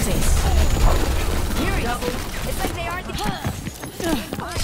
face. Here we go. It's like they aren't the